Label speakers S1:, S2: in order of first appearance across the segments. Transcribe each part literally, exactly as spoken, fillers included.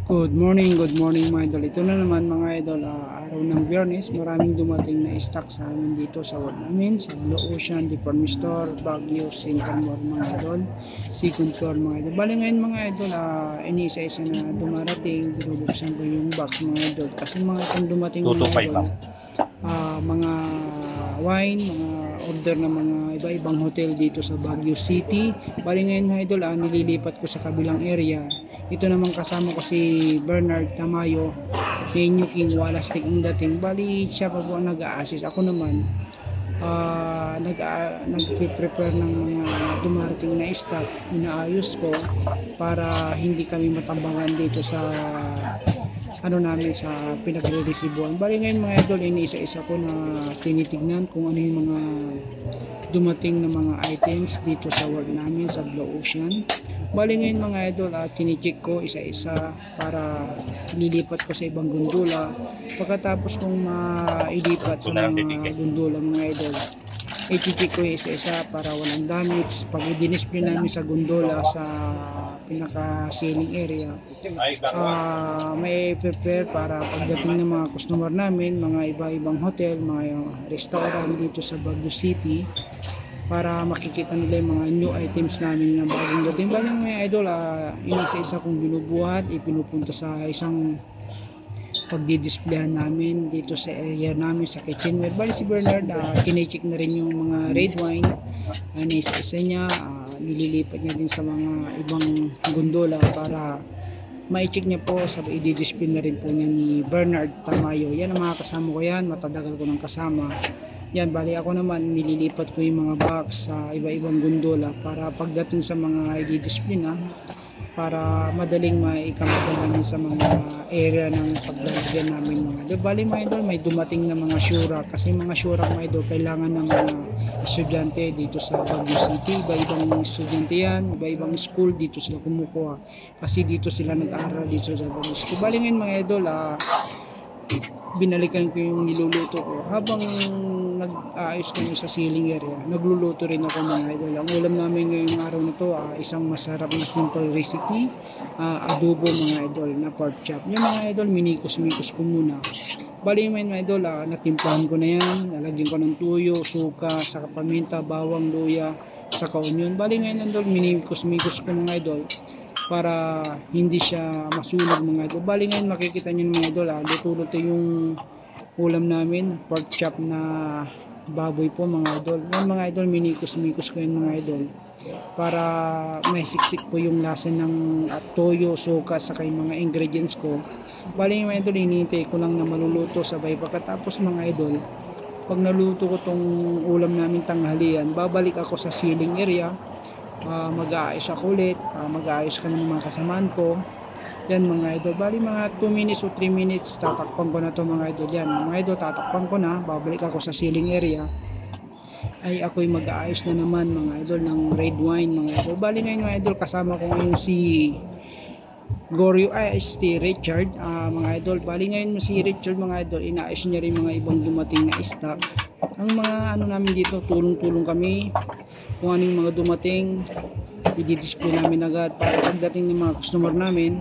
S1: Good morning, good morning mga idol. Ito na naman mga idol, uh, araw ng Biyernes, maraming dumating na stock sa amin dito sa world namin, sa Blue Ocean Department Store, Baguio, Sycamore mga idol, second floor mga idol. Bali ngayon mga idol, uh, inisa-isa na dumarating, binubuksan ko yung box mga idol. Kasi mga itong dumating mga idol, uh, mga wine, mga order ng mga iba-ibang hotel dito sa Baguio City. Bali ngayon mga idol, uh, nililipat ko sa kabilang area. Ito naman kasama ko si Bernard Tamayo, New King Walastik ang dating. Bali siya pa po ang nag-a-assist. Ako naman uh, nag uh, nag-prepare ng mga dumarating na stock. Inaayos ko para hindi kami matambangan dito sa ano namin sa pinagre-resibuan. Bali ngayon mga idol, iniisa-isa ko na tinitignan kung ano yung mga dumating na mga items dito sa world namin sa Blue Ocean. Bali ngayon mga idol, uh, tinicheck ko isa-isa para lilipat ko sa ibang gondola. Pagkatapos kong mailipat sa mga gondola mga idol, i-check ko isa-isa para walang damage. Pag i-display namin sa gondola sa pinaka ceiling area, uh, may prepare para pagdating ng mga customer namin, mga iba-ibang hotel, mga restaurant dito sa Baguio City, para makikita nila yung mga new items namin na bagong dating. Bali mga idol, uh, inisa-isa kong binubuhat, ipinupunta sa isang pagdi-displayan namin dito sa area namin sa kitchenware. Bali si Bernard, uh, kine-check na rin yung mga red wine, uh, inisa-isa niya, uh, nililipat niya din sa mga ibang gondola para ma-check niya po, sabi i-display na rin po niya ni Bernard Tamayo. Yan ang mga kasama ko yan, matadagal ko ng kasama. Yan, bali ako naman nililipat ko yung mga box sa iba-ibang gondola para pagdating sa mga i-display na, para madaling maikamata namin sa mga area ng paglalagyan namin mga idol. Bali mga idol, may dumating na mga syura, kasi mga syura mga idol kailangan ng mga estudyante dito sa Baguio City. Iba-ibang estudyante yan, iba-ibang school dito sila kumukuha, kasi dito sila nag-aaral dito sa Baguio City. Bali ngayon mga idol, ah, binalikan ko yung niluluto ko habang nag-aayos kami sa ceiling area. Nagluluto rin ako mga idol. Ang ulam namin ngayong araw na to, uh, isang masarap na simple recipe, uh, adobo mga idol na pork chop. Yung mga idol, minikos-mikos ko muna. Bali mga idol, uh, natimplahan ko na yan. Nalagyan ko ng tuyo, suka, saka paminta, bawang, luya, saka onion. Bali ngayon idol, minikos-mikos ko mga idol para hindi siya masunog mga idol. Bali ngayon makikita nyo mga idol, ah, luto-luto yung ulam namin, pork chop na baboy po mga idol. Yan mga idol, minikos-mikos ko yun mga idol para may siksik po yung lasa ng uh, toyo, suka, saka yung mga ingredients ko. Bali mga idol, hinihintay ko lang na maluluto sabay. Pagkatapos mga idol, pag naluto ko tong ulam namin tanghalian, babalik ako sa ceiling area. Uh, mag-aayos ako ulit, uh, mag-aayos kami ng mga kasamaan ko. Yan mga idol, bali mga two minutes o three minutes tatakpan ko na to mga idol. Yan mga idol, tatakpan ko na, babalik ako sa ceiling area, ay ako'y mag-aayos na naman mga idol ng red wine mga idol. Bali ngayon mga idol, kasama ko ngayon si Gorio, ay si Richard, uh, mga idol. Bali ngayon si Richard mga idol, inaayos niya rin mga ibang dumating na stock. Ang mga ano namin dito, tulong-tulong kami kung anong mga dumating, i-display namin agad para pagdating ng mga customer namin,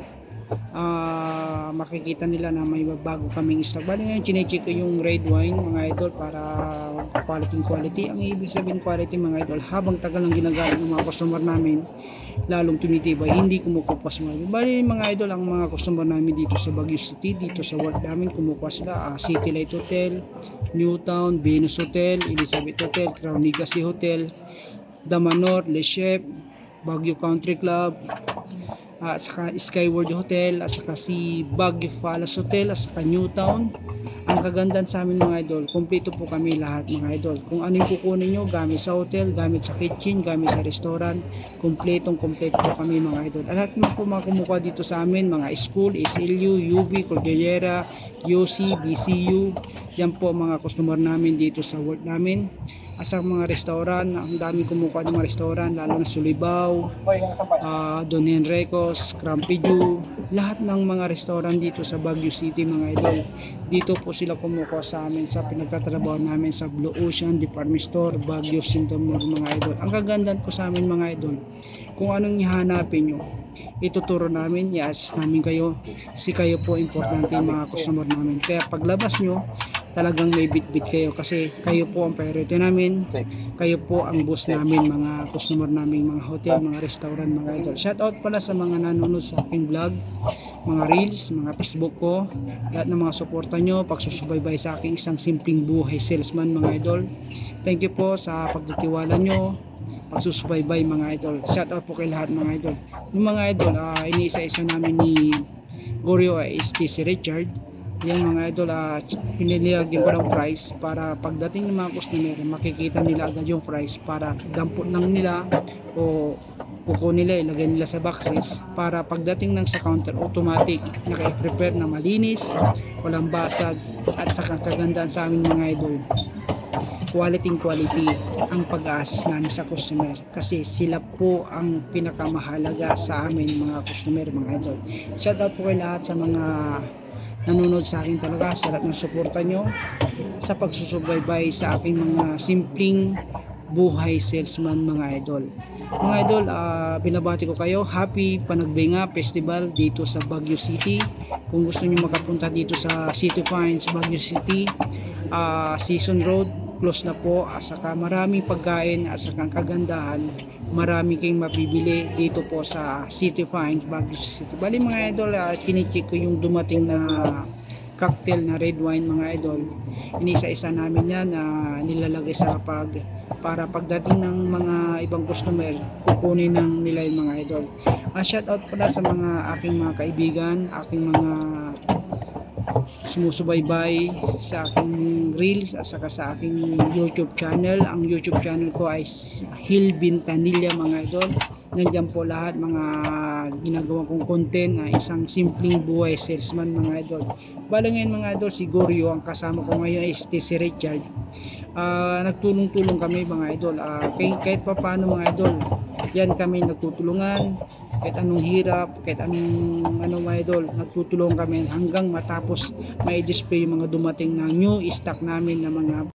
S1: uh, makikita nila na may bago kaming stock. Bali ngayon chinecheck ko yung red wine mga idol para quality quality. Ang ibig sabihin quality mga idol, habang tagal ng ginagamit ng mga customer namin, lalong tumitibay, hindi kumukupas mga idol. Bali mga idol, ang mga customer namin dito sa Baguio City, dito sa work namin, kumukuha sila, uh, City Light Hotel, Newtown, Venus Hotel, Elizabeth Hotel, Crown Legacy Hotel, Damanor, Le Chef, Baguio Country Club, at uh, saka Skyward Hotel, at saka si Baguio Palace Hotel, at saka Newtown. Ang kagandahan sa amin mga idol, kumpleto po kami lahat mga idol. Kung ano yung kukunin nyo, gamit sa hotel, gamit sa kitchen, gamit sa restaurant, kumpletong kumpleto po kami mga idol. At lahat mga po mga kumukuha dito sa amin, mga school, S L U, U B, Cordillera, U C, B C U, yan po mga customer namin dito sa work namin. Asa mga restaurant, ang dami kumukuha ng mga restaurant, lalo na Sulibaw, uh, Don Henrico's, Crampidu, lahat ng mga restaurant dito sa Baguio City mga idol. Dito po sila kumukuha sa amin sa pinagtatrabaho namin sa Blue Ocean Department Store, Baguio City mga idol. Ang kagandahan ko sa amin mga idol, kung anong ihanapin nyo, ituturo namin, i-assist namin kayo, si kayo po importante mga customer namin. Kaya paglabas nyo, talagang may bit-bit kayo kasi kayo po ang priority namin, kayo po ang boss namin, mga customer namin, mga hotel, mga restaurant, mga idol. Shout out pala sa mga nanonood sa aking vlog, mga reels, mga Facebook ko, lahat ng mga suporta nyo, pagsusubaybay sa aking isang simpleng buhay salesman mga idol. Thank you po sa pagtitiwala nyo, pagsusubaybay mga idol. Shout out po kay lahat mga idol. Yung mga idol, uh, iniisa-isa namin ni Goryo ay uh, si Richard. Yan mga idol, uh, pinilagyan ko ng price para pagdating ng mga customer makikita nila agad yung price para dampot lang nila o kuko nila, ilagay nila sa boxes para pagdating ng sa counter automatic naka-prepare na malinis, walang basag, at sa kagandaan sa amin mga idol, quality quality ang pag-assist namin sa customer kasi sila po ang pinakamahalaga sa amin mga customer mga idol. Shout out po kay lahat sa mga nanonood sa akin talaga, sa lahat ng suporta nyo sa pagsusubaybay sa aking mga simpleng buhay salesman mga idol. Mga idol, uh, binabati ko kayo, happy Panagbenga Festival dito sa Baguio City. Kung gusto nyo makapunta dito sa City Finds Baguio City, uh, Season Road, close na po, asaka maraming pagkain, asaka kagandahan, marami kayong mabibili dito po sa City Finds Baguio City. Bali mga idol, uh, kinicheck ko yung dumating na cocktail na red wine mga idol. Inisa-isa namin yan na uh, nilalagay sa kapag para pagdating ng mga ibang customer kukunin ng nila yung mga idol. Uh, shout out pala sa mga aking mga kaibigan, aking mga sumusubaybay sa aking reels at saka sa aking YouTube channel. Ang YouTube channel ko ay Hill Bintanilla mga idol. Nandiyan po lahat mga ginagawa kong content na isang simpleng buhay salesman mga idol. Bala ngayon mga idol, si Goryo ang kasama ko ngayon ay si Richard. Uh, nagtulong-tulong kami mga idol. Uh, kahit, kahit pa paano mga idol, yan kami nagtutulungan. Kahit anong hirap, kahit anong ano mga idol, nagtutulungan kami hanggang matapos may display yung mga dumating na new stock namin na mga